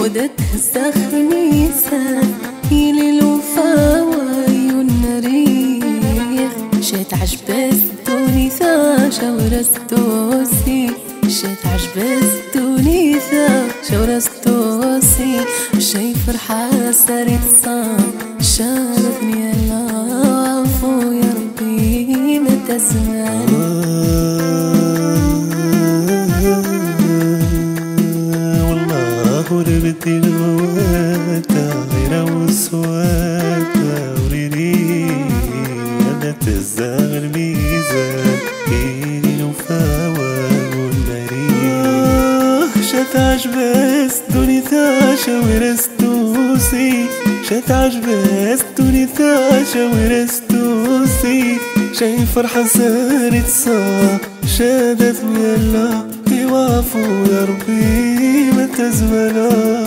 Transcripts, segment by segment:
ودت السخنيسة يلي الوفا وعيون ريح شات عجباس تونيثا شاورس توسي شات عجباس تونيثا شاورس توسي شي فرحة صارت صام شارفني العفو يا ربي متى زمان وربتي جواتا غيرة وسواتا وريني أنا تزاغ الميزان إيني الوفاوة والمريض شات عجباس دوني ثاشا ورستوسي شات عجباس دوني ثاشا ورستوسي شي فرحة صارت صا شادتني الله يوافو يا ربي متى زمنا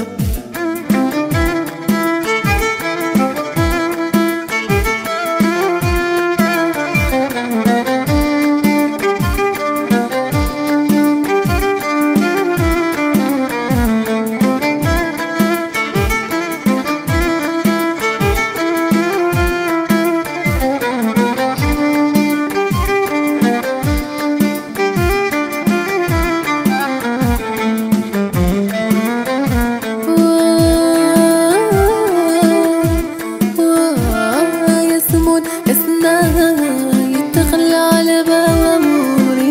يتخلى على باب أموري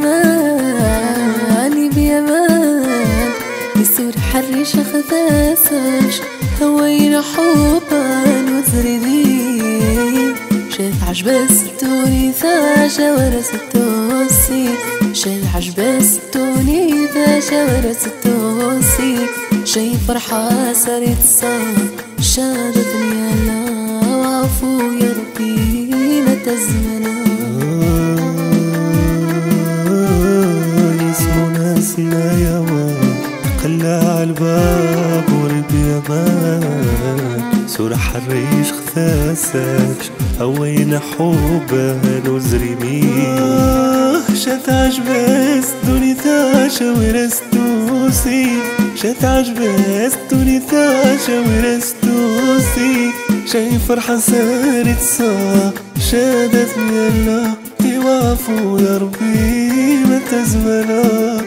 بيمان بيمان يسور حرش خفاسش هوين حبان وزردي شاف عجباس توني ثاشا ورس التوسي شاف عجباس توني ثاشا ورس التوسي شي فرحة صارت صار شادتني الله وعفو يا ربي متى زمنا يسمو ناسنا يا واد قلع الباب وربي امان سور حريش خفاسك هوين حبان وزريمين شات عجباس دوني ثاشا ورستوسي شات عجباس دوني ثاشا ورستوسي شي فرحة صارت صا شادتني الله يوافو يا ربي متى زمنا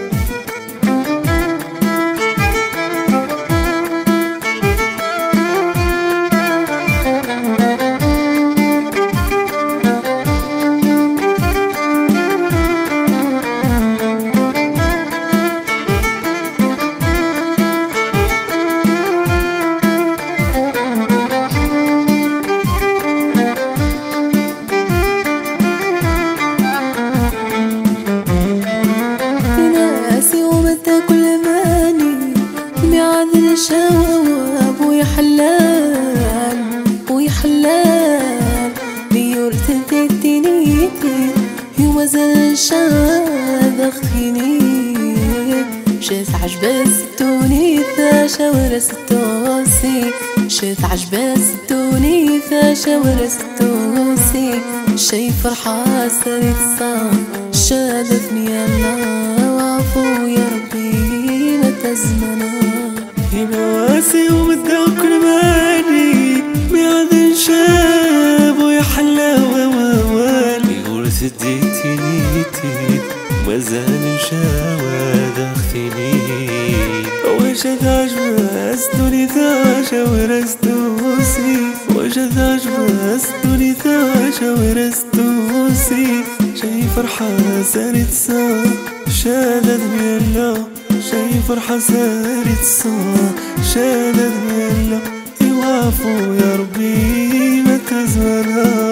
شواب ويا حلال ويا حلال بيورت تتنيتي يوم زل شاد اخيني شات عجباس توني ثاشا ورس التوسي شات عجباس توني ثاشا ورس التوسي شي فرحة صارت صام شادتني الله وعفو يا ربي متى زمنا ينواسي ومدوك الماني بيعذن شاب ويا حلاوة ووال يقول سديتي نيتي مازال شاوى داختني وشد عجباس دوني ثاشا ورستوسي وشد عجباس دوني ثاشا ورستوسي شي فرحة صارت صا شادتني الله شي فرحة صارت صا شادتني الله يوافو يا ربي متى زمنا